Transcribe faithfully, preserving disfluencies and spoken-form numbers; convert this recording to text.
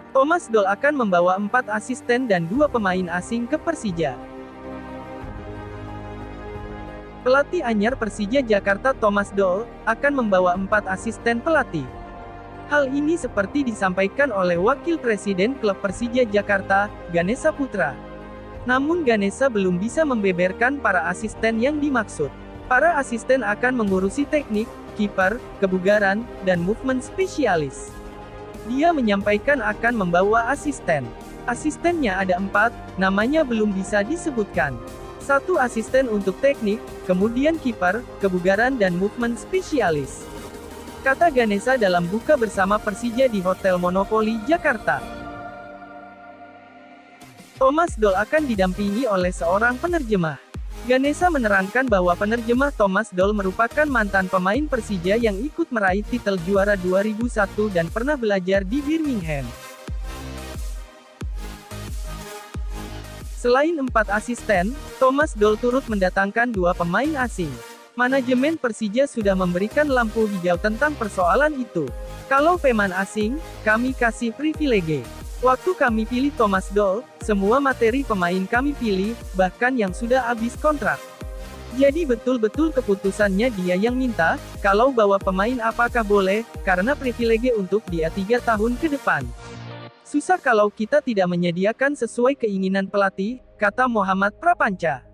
Thomas Doll akan membawa empat asisten dan dua pemain asing ke Persija. Pelatih anyar Persija Jakarta Thomas Doll akan membawa empat asisten pelatih. Hal ini seperti disampaikan oleh Wakil Presiden klub Persija Jakarta, Ganesha Putra. Namun Ganesha belum bisa membeberkan para asisten yang dimaksud. Para asisten akan mengurusi teknik, kiper, kebugaran, dan movement spesialis. Dia menyampaikan akan membawa asisten. Asistennya ada empat, namanya belum bisa disebutkan. Satu asisten untuk teknik, kemudian kiper, kebugaran dan movement spesialis. Kata Ganesha dalam buka bersama Persija di Hotel Monopoli, Jakarta. Thomas Doll akan didampingi oleh seorang penerjemah. Ganesha menerangkan bahwa penerjemah Thomas Doll merupakan mantan pemain Persija yang ikut meraih titel juara dua ribu satu dan pernah belajar di Birmingham. Selain empat asisten, Thomas Doll turut mendatangkan dua pemain asing. Manajemen Persija sudah memberikan lampu hijau tentang persoalan itu. Kalau pemain asing, kami kasih privilege. Waktu kami pilih Thomas Doll, semua materi pemain kami pilih, bahkan yang sudah habis kontrak. Jadi betul-betul keputusannya dia yang minta, kalau bawa pemain apakah boleh, karena privilege untuk dia tiga tahun ke depan. Susah kalau kita tidak menyediakan sesuai keinginan pelatih, kata Muhammad Prapanca.